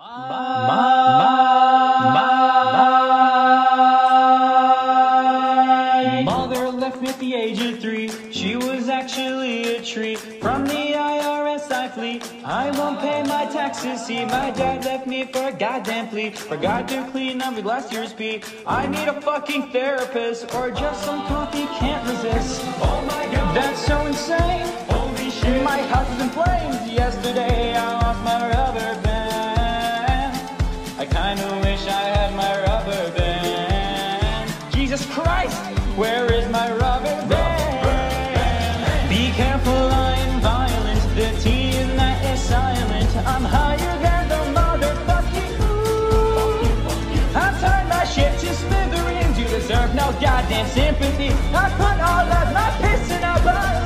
My mother left me at the age of 3. She was actually a tree. From the IRS I flee. I won't pay my taxes. See, my dad left me for a goddamn plea. Forgot to clean up with last year's pee. I need a fucking therapist or just some coffee can't resist. Oh my god, that's so insane. Holy shit, my house is in flames. Yesterday I lost my rubber band. I kinda wish I had my rubber band. Jesus Christ, where is my rubber band? Be careful, I am violent. The T in that is silent. I'm higher than the motherfucking moon. I've turned my shit to smithereens. You deserve no goddamn sympathy. I put all of my piss in a balloon.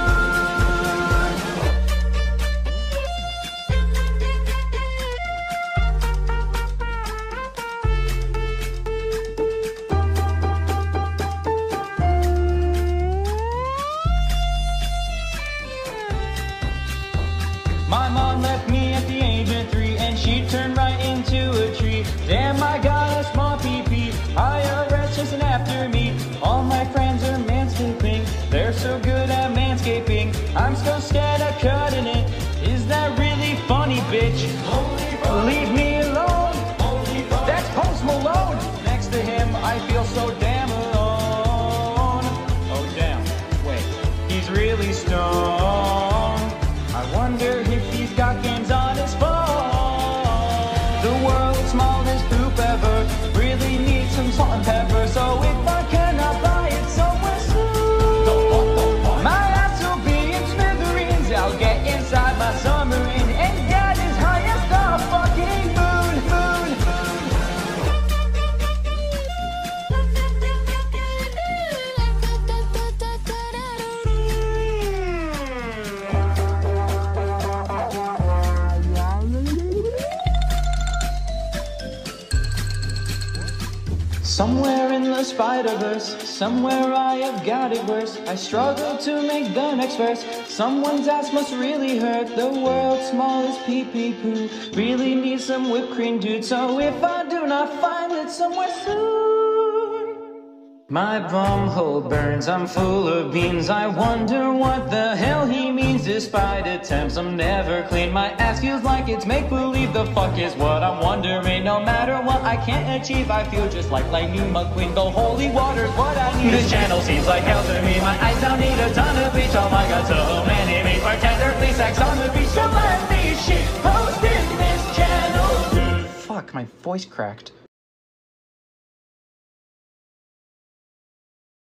My mom left me at the age of 3, and she turned right into a tree. Damn, I got a small PP. IRS chasing after me. All my friends are manscaping. They're so good at manscaping. I'm so scared of cutting it. Is that really funny, bitch? Leave me alone. That's Post Malone. Next to him, I feel so damn alone. Oh, damn. Wait, he's really stoned. I wonder if he's got games on his phone. The world's smallest poop ever really needs some salt and pepper. So if I cannot buy it somewhere soon, my ass will be in smithereens. I'll get inside my submarine and get as high as the fucking moon. Somewhere in the Spider-Verse, somewhere I have got it worse. I struggle to make the next verse. Someone's ass must really hurt. The world's smallest pee-pee poo really needs some whipped cream, dude. So if I do not find it somewhere soon, my bumhole burns, I'm full of beans. I wonder what the hell he means. Despite attempts, I'm never clean. My ass feels like it's make-believe. The fuck is what I'm wondering. No matter what I can't achieve, I feel just like Lightning McQueen. The holy water's what I need. This channel seems like hell to me. My eyes don't need a ton of bleach. Oh my god, so many meat. Bartender, please sex on the beach. So let me shit post in this channel. Fuck, my voice cracked.